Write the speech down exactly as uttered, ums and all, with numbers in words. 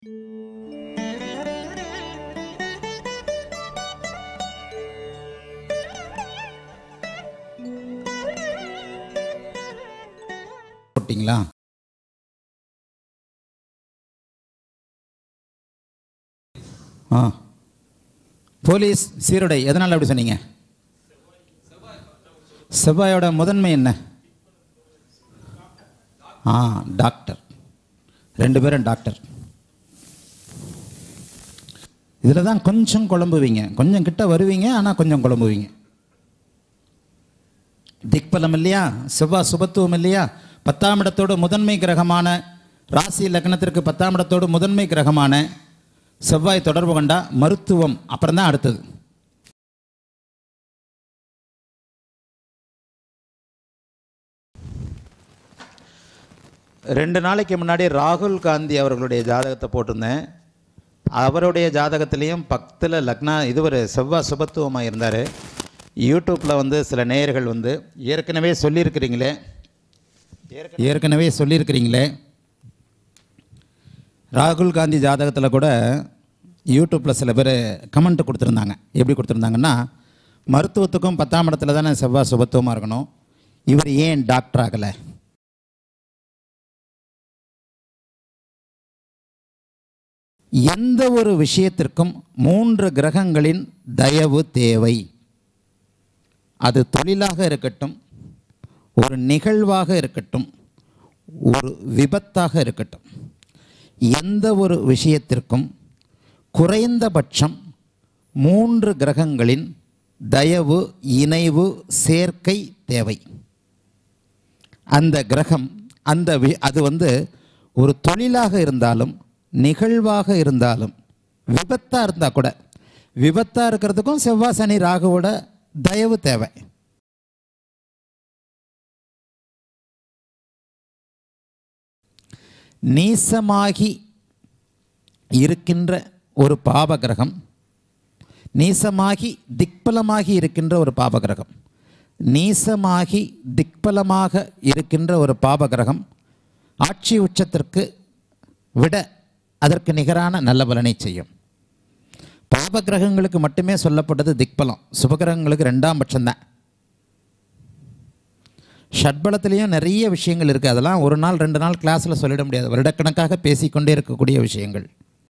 போட்டிங்களா? ஆ போலீஸ் சீருடை எதனால் அப்படி சொன்னீங்க? செவ்வாயோட முதன்மை என்ன? ஆ டாக்டர். ரெண்டு பேரும் டாக்டர். இதில் தான் கொஞ்சம் குழம்புவீங்க, கொஞ்சம் கிட்ட வருவீங்க, ஆனால் கொஞ்சம் குழம்புவீங்க. திக்பலம் இல்லையா, செவ்வாய் சுபத்துவம் இல்லையா, பத்தாம் இடத்தோடு முதன்மை கிரகமான ராசி லக்னத்திற்கு பத்தாம் இடத்தோடு முதன்மை கிரகமான செவ்வாய் தொடர்பு கொண்டா மருத்துவம் அப்புறம் தான் அடுத்தது. ரெண்டு நாளைக்கு முன்னாடி ராகுல் காந்தி அவர்களுடைய ஜாதகத்தை போட்டிருந்தேன். அவருடைய ஜாதகத்திலையும் பத்தில் லக்னா இது ஒரு செவ்வாய் சுபத்துவமாக இருந்தார். யூடியூப்பில் வந்து சில நேயர்கள் வந்து ஏற்கனவே சொல்லியிருக்கிறீங்களே ஏற்கனவே சொல்லியிருக்கிறீங்களே ராகுல் காந்தி ஜாதகத்தில் கூட யூடியூப்பில் சில பேர் கமெண்ட் கொடுத்துருந்தாங்க. எப்படி கொடுத்துருந்தாங்கன்னா, மருத்துவத்துக்கும் பத்தாம் இடத்துல தானே செவ்வாய் சுபத்துவமாக இருக்கணும், இவர் ஏன் டாக்டர் ஆகலை? எந்த ஒரு விஷயத்திற்கும் மூன்று கிரகங்களின் தயவு தேவை. அது தொழிலாக இருக்கட்டும், ஒரு நிகழ்வாக இருக்கட்டும், ஒரு விபத்தாக இருக்கட்டும், எந்த ஒரு விஷயத்திற்கும் குறைந்தபட்சம் மூன்று கிரகங்களின் தயவு, இணைவு, சேர்க்கை தேவை. அந்த கிரகம் அந்த அது வந்து ஒரு தொழிலாக இருந்தாலும் நிகழ்வாக இருந்தாலும் விபத்தாக இருந்தால் கூட, விபத்தாக இருக்கிறதுக்கும் செவ்வாய் சனி ராகுவோட தயவு தேவை. நீசமாகி இருக்கின்ற ஒரு பாபகிரகம், நீசமாகி திக்பலமாகி இருக்கின்ற ஒரு பாபகிரகம், நீசமாகி திக்பலமாக இருக்கின்ற ஒரு பாபகிரகம் ஆட்சி உச்சத்திற்கு விட அதற்கு நிகரான நல்ல பலனை செய்யும். பாபகிரகங்களுக்கு மட்டுமே சொல்லப்பட்டது திக்பலம், சுபகிரகங்களுக்கு ரெண்டாம் பட்சம்தான். ஷட்பலத்திலையும் நிறைய விஷயங்கள் இருக்குது. அதெல்லாம் ஒரு நாள் ரெண்டு நாள் கிளாஸில் சொல்லிட முடியாது, வருடக்கணக்காக பேசிக்கொண்டே இருக்கக்கூடிய விஷயங்கள்.